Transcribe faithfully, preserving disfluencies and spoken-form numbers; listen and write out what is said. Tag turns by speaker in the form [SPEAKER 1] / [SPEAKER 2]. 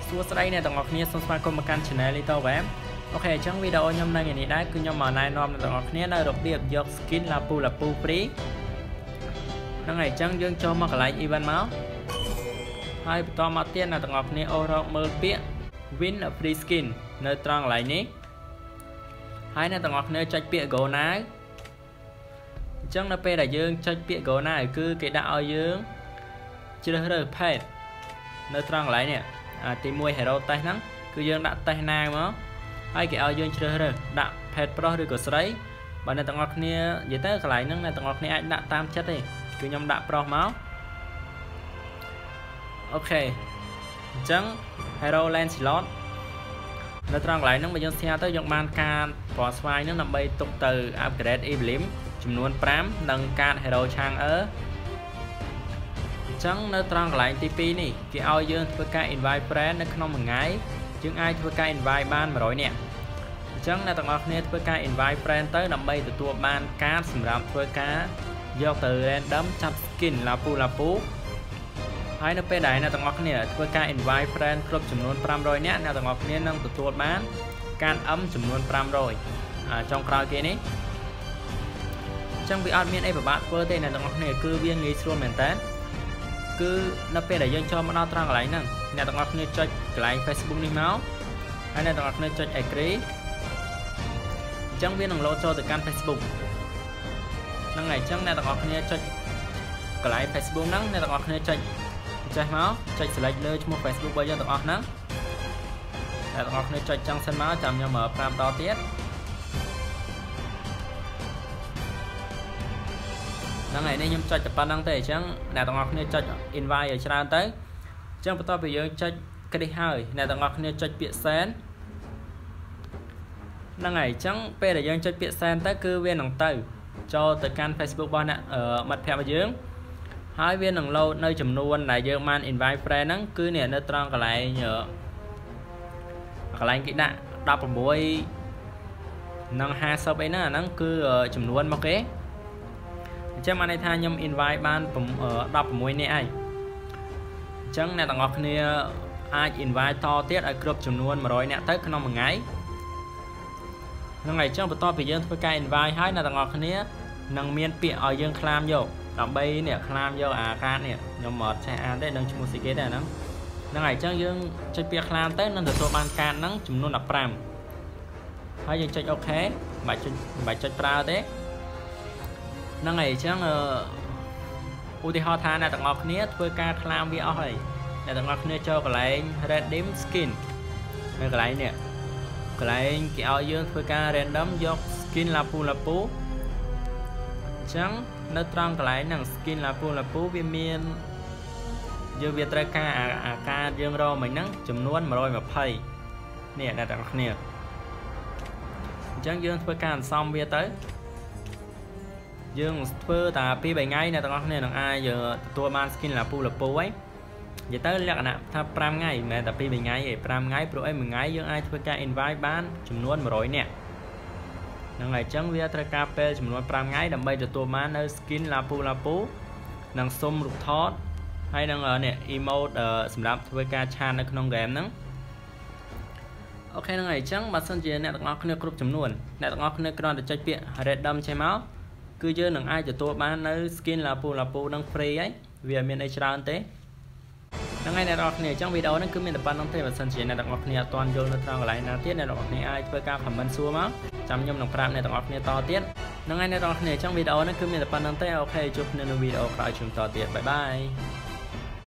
[SPEAKER 1] សួស្តីអ្នកទាំងអស់គ្នាសូមស្វាគមន៍មកកាន់ channel Little Web អូខេអញ្ចឹងវីដេអូខ្ញុំនៅថ្ងៃនេះដែរគឺខ្ញុំមកណែនាំអ្នកទាំងអស់គ្នានៅរបៀបយក skin Lapu Lapu free ហ្នឹងហើយអញ្ចឹងយើងចូលមកកន្លែង event មកហើយបន្តមកទៀតអ្នកទាំងអស់គ្នាអូរកមើលពាក្យ win a free skin នៅត្រង់កន្លែងនេះហើយអ្នកទាំងអស់គ្នាចុចពាក្យ go now អញ្ចឹងនៅពេលដែលយើងចុចពាក្យ go now គឺគេដាក់ឲ្យយើងជ្រើសរើស page នៅត្រង់កន្លែងនេះអាទីមួយ hero test ហ្នឹងគឺយើងដាក់ test now មកហើយគេឲ្យយើងជ្រើសរើសដាក់ page ប្រុសឬក៏ស្រីបើអ្នកទាំងអស់គ្នានិយាយទៅកន្លែងហ្នឹងអ្នកទាំងអស់គ្នាអាចដាក់តាមចិត្តទេគឺខ្ញុំដាក់ប្រុសមកអូខេអញ្ចឹង hero Lancelot នៅត្រង់កន្លែងហ្នឹងបើយើងស្ទះទៅយើងបានការប្រស្វាយហ្នឹងដើម្បីទុកទៅ upgrade Evelyn ចំនួន5និងកាត hero Chang'eអញ្ចឹងនៅត្រង់កន្លែងទីពីរនេះគេឲ្យយើងធ្វើការ invite friend នៅក្នុងមួយថ្ងៃយើងអាចធ្វើការ invite បាន100នាក់អញ្ចឹងអ្នកទាំងអស់គ្នាធ្វើការ invite friend ទៅដើម្បីទទួលបានកាតសម្រាប់ធ្វើការយកទៅ random ចាប់ skin Lapu Lapu ហើយនៅពេលដែលអ្នកទាំងអស់គ្នាធ្វើការ invite friend គ្រប់ចំនួន500នាក់អ្នកទាំងអស់គ្នានឹងទទួលបានកាត M ចំនួន500អាចុងក្រោយគេនេះអញ្ចឹងវាអត់មានអីពិបាកធ្វើទេអ្នកទាំងអស់គ្នាគឺវាងាយស្រួលមែនតើគឺនៅពេលដែលយើងចូលមកដល់ត្រង់កន្លែងហ្នឹងអ្នកទាំងអស់គ្នាចុចកន្លែង Facebook នេះមកហើយអ្នកទាំងអស់គ្នាចុច agree អញ្ចឹងវានឹងលោតចូលទៅកាន់ Facebook ហ្នឹងហើយអញ្ចឹងអ្នកទាំងអស់គ្នាចុចកន្លែង Facebook ហ្នឹងអ្នកទាំងអស់គ្នាចុចចេះមកចុច select លើឈ្មោះ Facebook របស់យើងទាំងអស់ហ្នឹងអ្នកទាំងអស់គ្នាចុចចឹងសិនមកចាំខ្ញុំប្រាប់តទៀតហ្នឹងហើយនេះខ្ញុំចុចតែប៉ុណ្្នឹងទេអញ្ចឹងអ្នកទាំងអស់គ្នាចុច invite ឲ្យច្រើនទៅអញ្ចឹងបន្ទាប់ពីយើងចុចគ្រីសហើយអ្នកទាំងអស់គ្នាចុចពាក្យ send ហ្នឹងហើយអញ្ចឹងពេលដែលយើងចុចពាក្យ send ទៅគឺវានឹងទៅចូលទៅកាន់ Facebook របស់អ្នកមិត្តភ័ក្តិរបស់យើងហើយវានឹង load នៅចំនួនដែលយើងបាន invite friend ហ្នឹងគឺនេះនៅត្រង់កន្លែងកន្លែងគេដាក់16និង50អីហ្នឹងអាហ្នឹងគឺចំនួនមកគេអញ្ចឹងបានន័យថាខ្ញុំ invite បាន16នាក់ហើយអញ្ចឹងអ្នកទាំងអស់គ្នាអាច invite តទៀតឲ្យគ្រប់ចំនួន100នាក់ទៅក្នុងមួយថ្ងៃហ្នឹងហើយអញ្ចឹងបន្ទាប់ពីយើងធ្វើការ invite ហើយអ្នកទាំងអស់គ្នានឹងមានពាក្យឲ្យយើងក្លាមយកដើម្បីនេះក្លាមយកអាកាតនេះខ្ញុំអត់ចេះអានទេដឹងឈ្មោះស៊ីគេទេអាហ្នឹងហ្នឹងហើយអញ្ចឹងយើងចុចពាក្យក្លាមទៅនឹងទទួលបានកាតហ្នឹងចំនួន15ហើយយើងចុច OK មិនបាច់ចុចមិនបាច់ចុចប្រើទេហ្នឹងហើយអញ្ចឹងឧទាហរណ៍ថាអ្នកទាំងអស់គ្នាធ្វើការក្លាមវាអស់ហើយអ្នកទាំងអស់គ្នាចូលកន្លែង redeem skin នៅកន្លែងនេះកន្លែងគេឲ្យយើងធ្វើការ random យក skin Lapu Lapu អញ្ចឹងនៅត្រង់កន្លែងហ្នឹង skin Lapu Lapu វាមានយើងវាត្រូវការអាការយើងរកមិញហ្នឹងចំនួន120នេះអ្នកទាំងអស់គ្នាអញ្ចឹងយើងធ្វើការអន្សំវាទៅយើងធ្វើតែពីរបីថ្ងៃអ្នកទាំងអស់គ្នានឹងអាចទទួលបាន skin Lapu Lapu ហើយនិយាយទៅលក្ខណៈថា5ថ្ងៃមិនមែនតែពីរបីថ្ងៃទេ5ថ្ងៃព្រោះអីមួយថ្ងៃយើងអាចធ្វើការ invite បានចំនួន100នាក់ហ្នឹងហើយអញ្ចឹងវាត្រូវការពេលចំនួន5ថ្ងៃដើម្បីទទួលបាននៅ skin Lapu Lapu និងសុំរូបថតហើយនឹងនេះ emote សម្រាប់ធ្វើការឆាននៅក្នុង game ហ្នឹងអូខេហ្នឹងហើយអញ្ចឹងបើសិនជាអ្នកទាំងអស់គ្នាគ្រប់ចំនួនអ្នកទាំងអស់គ្នាគ្រាន់តែចុចពាក្យ random ចេះមកគឺយើងនឹងអាចទទួលបាននៅ skin Lapu Lapu នឹង free ហើយវាអត់មានអីច្រើនទេហ្នឹងហើយអ្នកទាំងអស់គ្នាអញ្ចឹងវីដេអូហ្នឹងគឺមានតែប៉ុណ្្នឹងទេបើសិនជាអ្នកទាំងអស់គ្នាអត់ទាន់យល់នៅត្រង់កន្លែងណាទៀតអ្នកទាំងអស់គ្នាអាចធ្វើការ comment សួរមកចាំខ្ញុំនឹងប្រាប់អ្នកទាំងអស់គ្នាតទៀតហ្នឹងហើយអ្នកទាំងអស់គ្នាអញ្ចឹងវីដេអូហ្នឹងគឺមានតែប៉ុណ្្នឹងទេអូខេជួបគ្នានៅវីដេអូក្រោយជួបតទៀតបាយបាយ